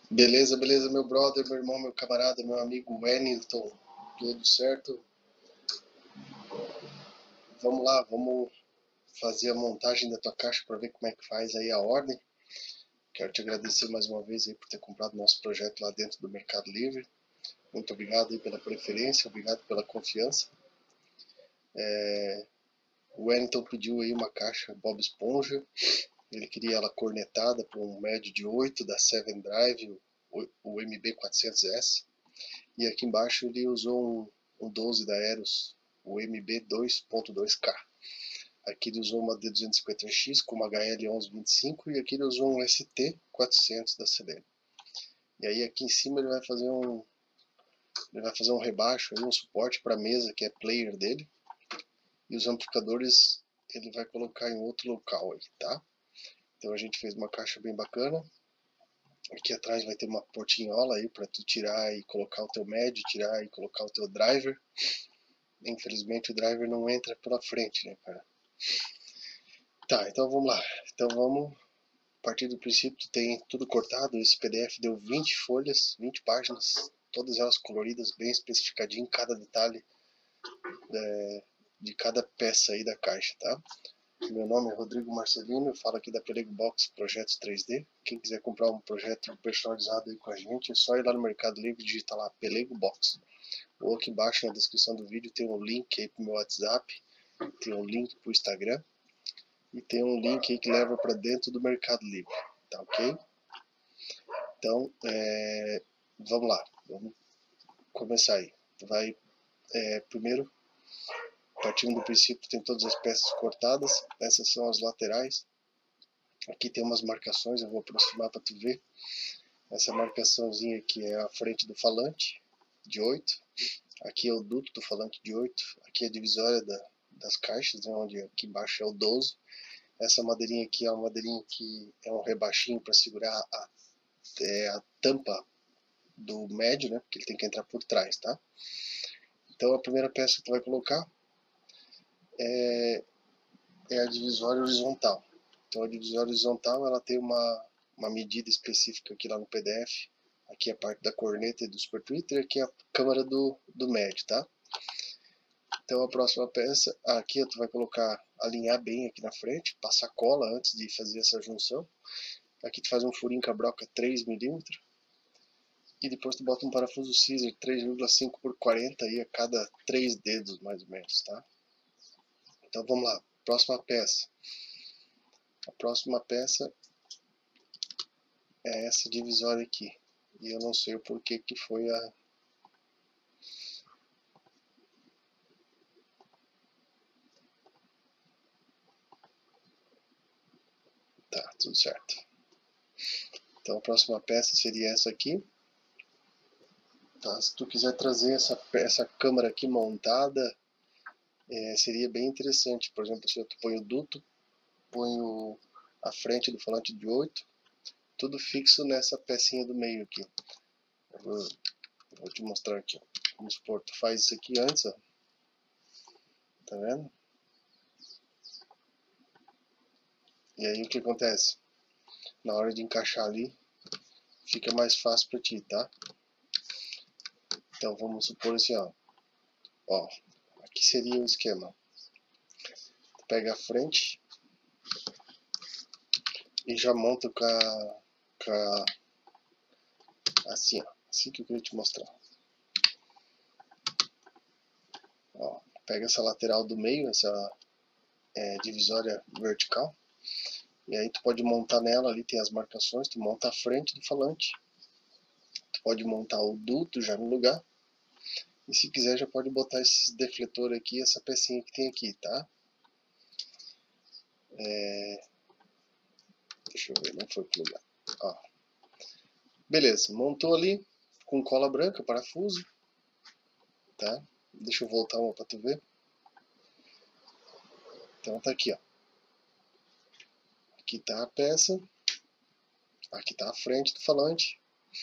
Beleza, beleza, meu brother, meu irmão, meu camarada, meu amigo Wellington. Tudo certo? Vamos lá, vamos fazer a montagem da tua caixa para ver como é que faz aí a ordem. Quero te agradecer mais uma vez aí por ter comprado nosso projeto lá dentro do Mercado Livre. Muito obrigado aí pela preferência, obrigado pela confiança. O Wellington pediu aí uma caixa Bob Esponja. Ele queria ela cornetada para um médio de 8 da Seven Drive, o MB400S. E aqui embaixo ele usou um 12 da Eros, o MB2.2K. Aqui ele usou uma D250X com uma HL1125 e aqui ele usou um ST400 da Selene. E aí aqui em cima ele vai fazer um rebaixo, aí, um suporte para a mesa que é player dele. E os amplificadores ele vai colocar em outro local aí, tá? Então a gente fez uma caixa bem bacana. Aqui atrás vai ter uma portinhola aí para tu tirar e colocar o teu médio, tirar e colocar o teu driver. Infelizmente o driver não entra pela frente, né, cara? Tá, então vamos lá. Então vamos a partir do princípio tu tem tudo cortado. Esse PDF deu 20 folhas, 20 páginas, todas elas coloridas, bem especificadinho, cada detalhe de cada peça aí da caixa, tá? Meu nome é Rodrigo Marcelino, eu falo aqui da Pelego Box Projetos 3D. Quem quiser comprar um projeto personalizado aí com a gente, é só ir lá no Mercado Livre e digitar lá Pelego Box. Ou aqui embaixo na descrição do vídeo tem um link aí pro meu WhatsApp, tem um link pro Instagram e tem um link aí que leva para dentro do Mercado Livre, tá ok? Então, vamos lá, vamos começar aí. Vai, primeiro, partindo do princípio, tem todas as peças cortadas, essas são as laterais. Aqui tem umas marcações, eu vou aproximar para tu ver. Essa marcaçãozinha aqui é a frente do falante, de 8. Aqui é o duto do falante de 8. Aqui é a divisória das caixas, né, onde aqui embaixo é o 12. Essa madeirinha aqui é uma madeirinha que é um rebaixinho para segurar a tampa do médio, né, porque ele tem que entrar por trás, tá? Então a primeira peça que tu vai colocar é a divisória horizontal. Então a divisória horizontal ela tem uma medida específica aqui lá no PDF. Aqui é a parte da corneta e do super tweeter, aqui é a câmara do médio, tá? Então a próxima peça, aqui tu vai colocar, alinhar bem aqui na frente, passar cola antes de fazer essa junção. Aqui tu faz um furinho com a broca 3 mm e depois tu bota um parafuso Caesar 3,5 por 40 aí a cada 3 dedos mais ou menos, tá? Então vamos lá, próxima peça. A próxima peça é essa divisória aqui. E eu não sei o porquê que foi a... Tá, tudo certo. Então a próxima peça seria essa aqui. Tá? Se tu quiser trazer essa câmara aqui montada, seria bem interessante. Por exemplo, se tu põe o duto, põe a frente do falante de 8, tudo fixo nessa pecinha do meio aqui. Vou te mostrar aqui. Vamos supor, tu faz isso aqui antes, ó. Tá vendo? E aí o que acontece? Na hora de encaixar ali, fica mais fácil para ti, tá? Então vamos supor assim, ó, aqui seria o esquema. Tu pega a frente e já monta assim, ó, assim que eu queria te mostrar. Ó, pega essa lateral do meio, essa divisória vertical, e aí tu pode montar nela, ali tem as marcações, tu monta a frente do falante, tu pode montar o duto já no lugar, e se quiser já pode botar esse defletor aqui, essa pecinha que tem aqui, tá? Deixa eu ver, não foi pro lugar. Ó. Beleza, montou ali com cola branca, parafuso, tá? Deixa eu voltar uma para tu ver. Então tá aqui, ó. Aqui tá a peça, aqui tá a frente do falante,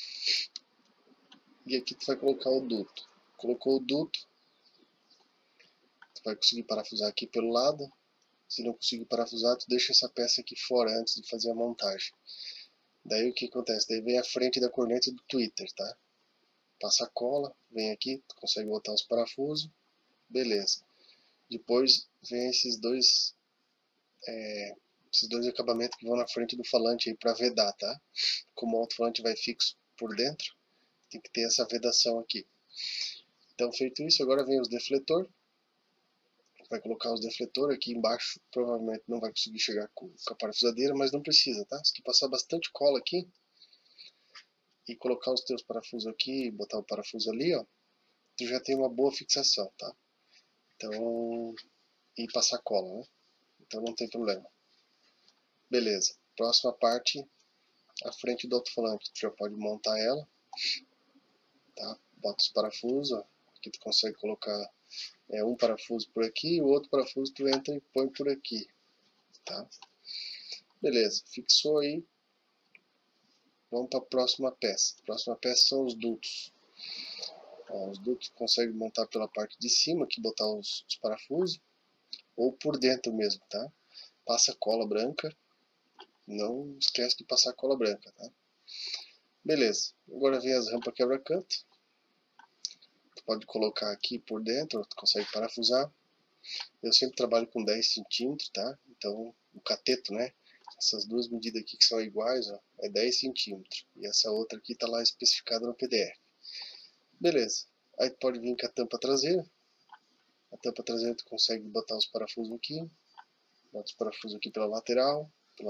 e aqui tu vai colocar o duto. Colocou o duto, tu vai conseguir parafusar aqui pelo lado. Se não conseguir parafusar, tu deixa essa peça aqui fora antes de fazer a montagem. Daí o que acontece? Daí vem a frente da corneta do Twitter, tá? Passa a cola, vem aqui, tu consegue botar os parafusos, beleza. Depois vem esses dois acabamentos que vão na frente do falante aí para vedar, tá? Como o alto-falante vai fixo por dentro, tem que ter essa vedação aqui. Então, feito isso, agora vem os defletor. Vai colocar os defletores aqui embaixo, provavelmente não vai conseguir chegar com a parafusadeira, mas não precisa, tá? Se tu passar bastante cola aqui e colocar os teus parafusos aqui, botar o parafuso ali, ó, tu já tem uma boa fixação, tá? Então, e passar cola, né? Então não tem problema. Beleza. Próxima parte, a frente do alto-falante. Tu já pode montar ela, tá? Bota os parafusos, ó. Aqui tu consegue colocar um parafuso por aqui, o outro parafuso tu entra e põe por aqui, tá? Beleza, fixou aí. Vamos para a próxima peça. A próxima peça são os dutos. Ó, os dutos consegue montar pela parte de cima, aqui botar os parafusos, ou por dentro mesmo, tá? Passa cola branca, não esquece de passar cola branca, tá? Beleza, agora vem as rampas quebra-canto. Tu pode colocar aqui por dentro, tu consegue parafusar. Eu sempre trabalho com 10 centímetros, tá? Então, o cateto, né? Essas duas medidas aqui que são iguais, ó, é 10 centímetros. E essa outra aqui tá lá especificada no PDF. Beleza. Aí tu pode vir com a tampa traseira. A tampa traseira tu consegue botar os parafusos aqui. Bota os parafusos aqui pela lateral.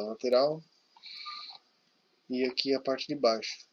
E aqui a parte de baixo.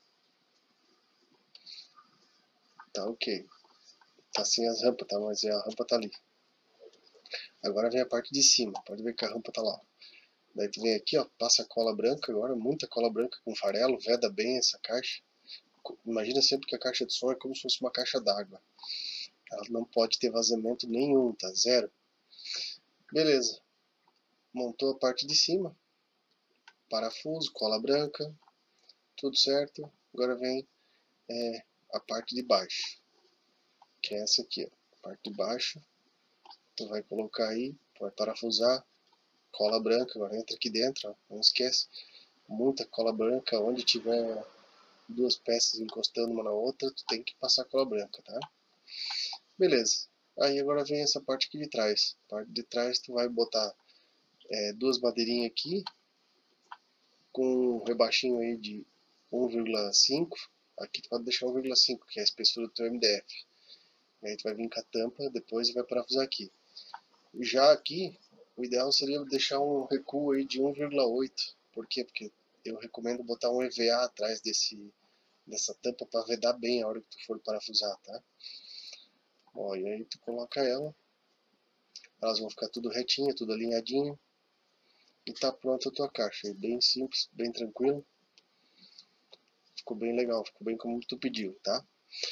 Tá ok. Tá sem as rampas, tá? Mas a rampa tá ali. Agora vem a parte de cima. Pode ver que a rampa tá lá. Daí tu vem aqui, ó, passa cola branca agora, muita cola branca com farelo, veda bem essa caixa. Imagina sempre que a caixa de som é como se fosse uma caixa d'água. Ela não pode ter vazamento nenhum, tá? Zero. Beleza. Montou a parte de cima. Parafuso, cola branca. Tudo certo. Agora vem a parte de baixo. Que é essa aqui, ó. A parte de baixo. Tu vai colocar aí, vai parafusar. Cola branca, agora entra aqui dentro, ó, não esquece. Muita cola branca, onde tiver duas peças encostando uma na outra, tu tem que passar cola branca, tá? Beleza. Aí agora vem essa parte aqui de trás. A parte de trás tu vai botar duas madeirinhas aqui, com um rebaixinho aí de 1,5. Aqui tu pode deixar 1,5, que é a espessura do teu MDF. Aí tu vai vir com a tampa, depois vai parafusar aqui. Já aqui, o ideal seria deixar um recuo aí de 1,8. Por quê? Porque eu recomendo botar um EVA atrás dessa tampa para vedar bem a hora que tu for parafusar, tá? Ó, e aí tu coloca ela. Elas vão ficar tudo retinha, tudo alinhadinho. E tá pronta a tua caixa. É bem simples, bem tranquilo. Ficou bem legal, ficou bem como tu pediu, tá?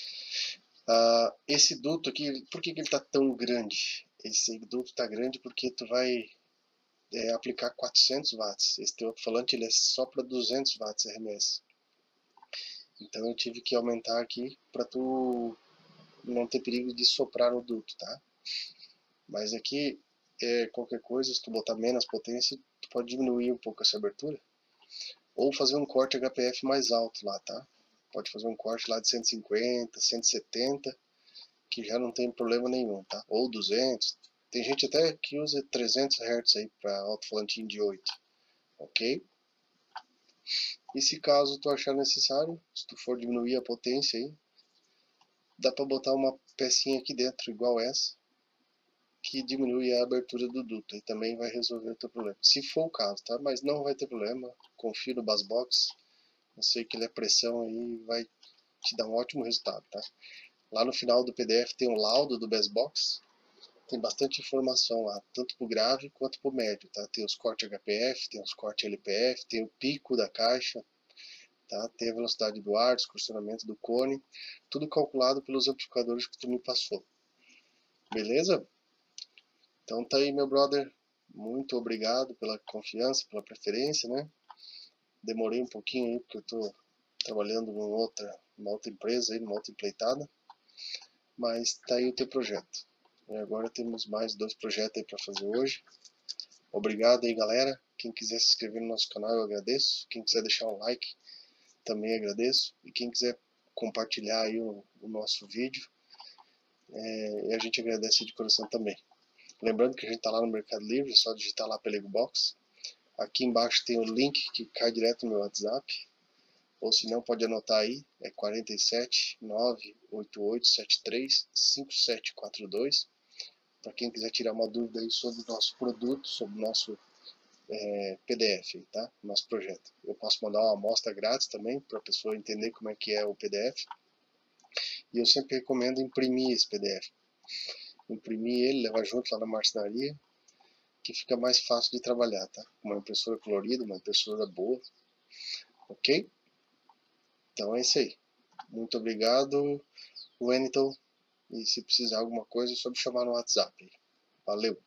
Esse duto aqui, por que ele tá tão grande? Esse duto tá grande porque tu vai aplicar 400 watts. Esse teu alto-falante ele é só para 200 watts RMS. Então eu tive que aumentar aqui para tu não ter perigo de soprar no duto, tá? Mas aqui, qualquer coisa, se tu botar menos potência, tu pode diminuir um pouco essa abertura. Ou fazer um corte HPF mais alto lá, tá? Pode fazer um corte lá de 150, 170, que já não tem problema nenhum, tá? Ou 200. Tem gente até que usa 300 Hz aí para alto-falantinho de 8, ok? E se caso tu achar necessário, se tu for diminuir a potência aí, dá para botar uma pecinha aqui dentro, igual essa, que diminui a abertura do duto e também vai resolver o teu problema. Se for o caso, tá? Mas não vai ter problema, confia no Bassbox, eu sei que ele é pressão aí, vai te dar um ótimo resultado, tá? Lá no final do PDF tem um laudo do Bassbox, tem bastante informação lá, tanto pro grave quanto pro médio, tá? Tem os cortes HPF, tem os cortes LPF, tem o pico da caixa, tá? Tem a velocidade do ar, distorcionamento do cone, tudo calculado pelos amplificadores que tu me passou. Beleza? Então tá aí, meu brother. Muito obrigado pela confiança, pela preferência, né? Demorei um pouquinho aí, porque eu tô trabalhando numa outra empresa aí, numa outra empreitada. Mas tá aí o teu projeto. E agora temos mais 2 projetos aí para fazer hoje. Obrigado aí, galera. Quem quiser se inscrever no nosso canal, eu agradeço. Quem quiser deixar um like, também agradeço. E quem quiser compartilhar aí o nosso vídeo, a gente agradece de coração também. Lembrando que a gente está lá no Mercado Livre, é só digitar lá Pelego Box. Aqui embaixo tem o link que cai direto no meu WhatsApp. Ou se não, pode anotar aí, é 47 98873 5742. Para quem quiser tirar uma dúvida aí sobre o nosso produto, sobre o nosso PDF, tá? Nosso projeto. Eu posso mandar uma amostra grátis também, para a pessoa entender como é que é o PDF. E eu sempre recomendo imprimir esse PDF. Imprimir ele, levar junto lá na marcenaria, que fica mais fácil de trabalhar, tá? Uma impressora colorida, uma impressora boa. Ok? Então é isso aí. Muito obrigado, Wellington. E se precisar de alguma coisa, é só me chamar no WhatsApp. Valeu!